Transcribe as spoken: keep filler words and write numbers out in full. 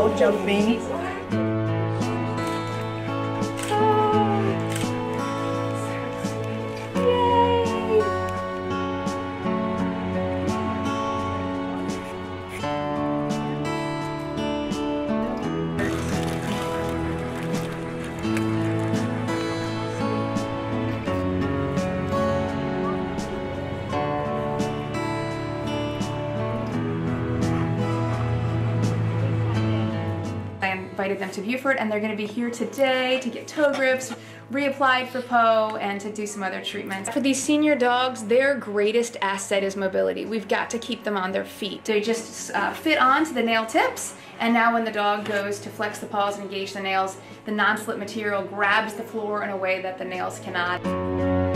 toe jumping. I invited them to Beaufort and they're going to be here today to get toe grips reapplied for Poe and to do some other treatments. For these senior dogs, their greatest asset is mobility. We've got to keep them on their feet. They just uh, fit onto the nail tips, and now when the dog goes to flex the paws and engage the nails, the non-slip material grabs the floor in a way that the nails cannot.